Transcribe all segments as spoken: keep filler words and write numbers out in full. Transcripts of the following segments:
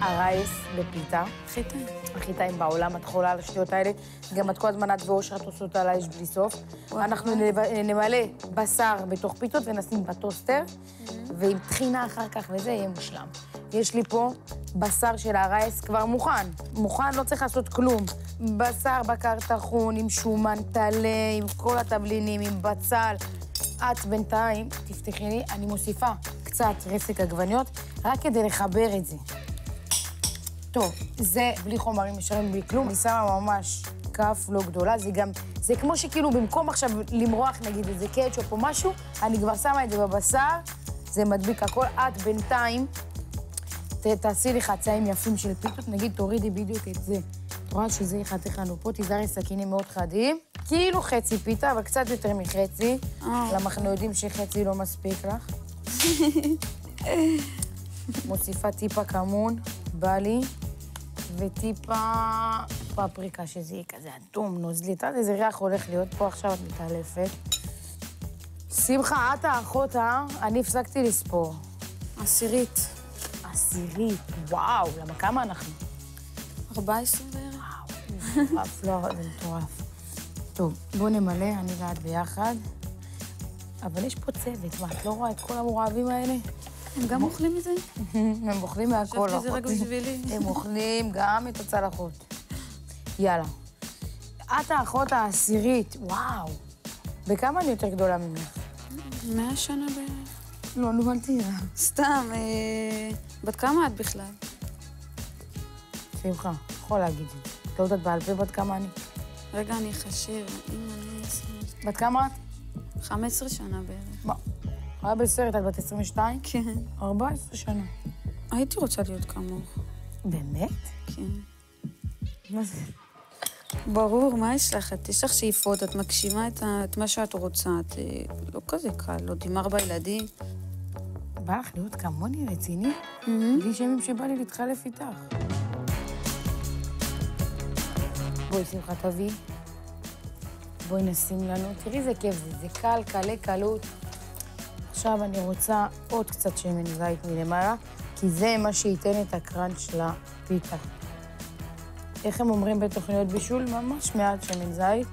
הרייס בפיתה. הכי טעים. הכי טעים בעולם, את חולה על השטויות האלה. גם את כל הזמן את ואושרת עושות על האש בלי סוף. אנחנו נמלא בשר בתוך פיתות ונשים בטוסטר, ועם טחינה אחר כך, וזה יהיה מושלם. יש לי פה בשר של הרייס כבר מוכן. מוכן, לא צריך לעשות כלום. בשר בקר טחון, עם שומן טלה, עם כל התבלינים, עם בצל. את בינתיים, תפתחי לי, אני מוסיפה קצת רסק עגבניות, רק כדי לחבר את זה. טוב, זה בלי חומרים ישרים, בלי כלום. אני שמה ממש כף לא גדולה, זה גם, זה כמו שכאילו במקום עכשיו למרוח, נגיד, איזה קטשופ או משהו, אני כבר שמה את זה בבשר, זה מדביק הכל. את בינתיים, ת, תעשי לי חצאים יפים של פיתות, נגיד, תורידי בדיוק את זה. את רואה שזה יחתך לנו פה, תיזהרי סכינים מאוד חדים. כאילו חצי פיתה, אבל קצת יותר מחצי, למה אנחנו יודעים שחצי לא מספיק לך. מוסיפה טיפה כמון, בא לי, וטיפה פפריקה, שזה יהיה כזה אדום, נוזלי. תראה, איזה ריח הולך להיות פה, עכשיו את מתעלפת. שמחה, את האחות, אה? אני הפסקתי לספור. עשירית. עשירית, וואו, למה כמה אנחנו? ארבע עשרה בערך. וואו, מטורף, לא, זה מטורף. טוב, בואו נמלא, אני ואת ביחד. אבל יש פה צוות, מה, את לא רואה את כל המורעבים האלה? הם גם אוכלים מזה? הם אוכלים מהכל, חשבתי זה רק בשבילי. הם אוכלים גם את הצלחות. יאללה. את האחות העשירית, וואו. בכמה אני יותר גדולה ממך? מאה שנה בערך. לא, נו, אל תראה. סתם, בת כמה את בכלל? שמחה, יכול להגיד את זה. את לא יודעת בעל פה בת כמה אני? רגע, אני אחשב. אם אני... בת כמה את? חמש עשרה שנה בערך. מה? היה בסרט, את בת עשרים ושתיים? כן. ארבע עשרה שנה. הייתי רוצה להיות כמוך. באמת? כן. מה זה? ברור, מה יש לך? את יש לך שאיפות, את מגשימה את, ה... את מה שאת רוצה. את לא כזה קל, עוד עם ארבע ילדים. בא לך להיות כמוני, רציני? Mm-hmm. בלי שמים שבא לי להתחלף איתך. בואי, שמחה, תביא. בואי נשים לנו. תראי איזה כיף זה, זה קל, קלה, קלות. עכשיו אני רוצה עוד קצת שמן זית מלמעלה, כי זה מה שייתן את הקראנץ' לפיתה. איך הם אומרים בתוכניות בישול? ממש מעט שמן זית.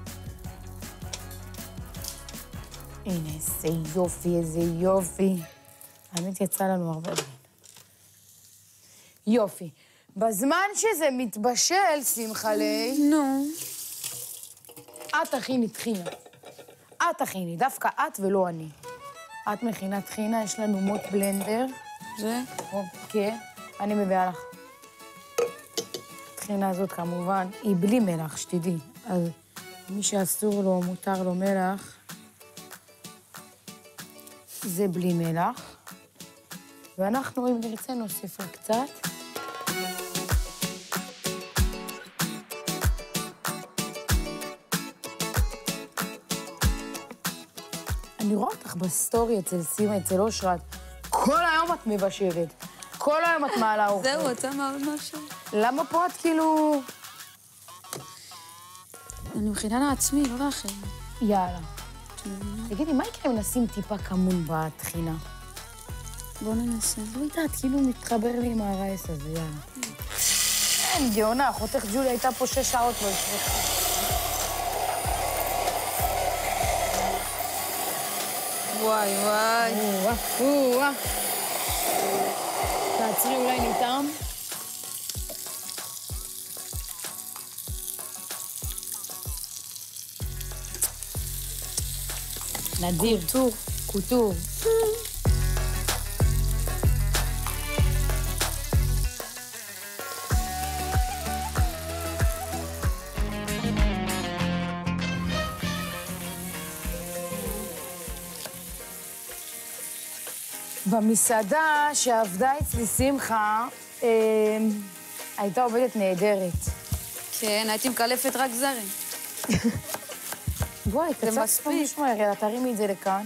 הנה, איזה יופי, איזה יופי. האמת יצא לנו הרבה דברים. יופי. בזמן שזה מתבשל, שמחה לי... נו. את תכיני טחינה. את תכיני, דווקא את ולא אני. את מכינה טחינה, יש לנו מוט בלנדר. זה? כן, אני מביאה לך. הטחינה הזאת כמובן היא בלי מלח, שתדעי. אז מי שאסור לו, מותר לו מלח, זה בלי מלח. ואנחנו, אם נרצה, נוסיף לה קצת. אני רואה אותך בסטורי אצל סימה, אצל אושרת. כל היום את מבשלת. כל היום את מעלה אוכל. זהו, אתה מאוד משהו. למה פה את כאילו... אני מכינה לעצמי, לא לכם. יאללה. תגידי, מה יקרה אם נשים טיפה כמון בטחינה? בוא ננסה. לא יודעת, כאילו מתחבר לי עם הרייס הזה, יאללה. אין, גאונה, אחותך ג'ולי הייתה פה שש שעות לא הצליחה. וואי, וואי. או-אה, או-אה. תעצרי אולי ניתם. נדיר. קוטור. קוטור. במסעדה שעבדה אצלי שמחה, אה, הייתה עובדת נהדרת. כן, הייתי מקלפת רק זרים. בואי, זה קצת מספיק. משמע, יאללה, תרימי את זה לכאן.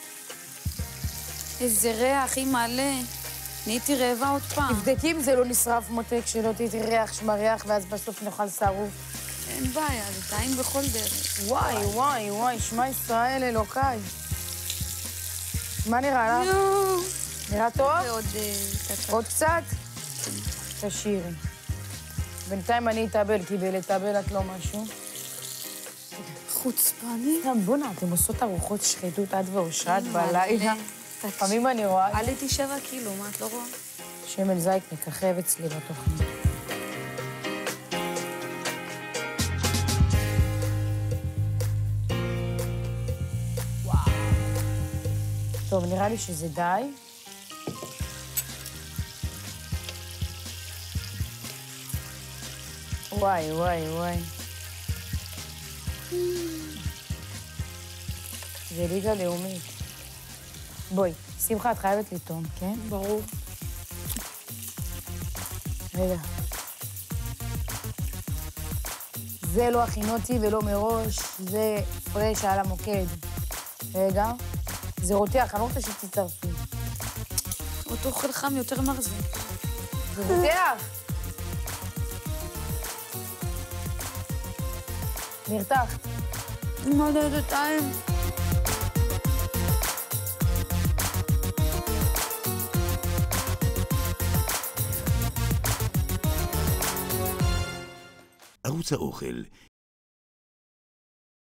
איזה ריח, היא מלא. נהייתי רעבה עוד פעם. תבדקי אם זה לא נשרף מותק, שלא תהייתי ריח, שמריח, ואז בסוף נאכל שרוף. אין בעיה, זה טעים בכל דרך. וואי, וואי, וואי, שמע ישראל אלוקיי. מה נראה לך? יואו. נראה טוב? ועוד... עוד קצת? תשאירי. בינתיים אני אתאבל, כי בלהתאבל את לא משהו. חוצפני. סתם, בונה, אתם עושות ארוחות שחיתות עד ואושרת בלילה. לפעמים אני רואה... עליתי שבע קילו, מה את לא רואה? שמן זית מככב אצלי בתוכנית. טוב, נראה לי שזה די. וואי, וואי, וואי. זה ליגה לאומית. בואי, שמחה, את חייבת לטעום, כן? ברור. רגע. זה לא הכינותי ולא מראש, זה פרש על המוקד. רגע. זה רותח, אני לא רוצה שתצטרפי. אותו אוכל חם יותר מרזה. זה רותח! נרתח. מה זה את הטיים? ערוץ האוכל,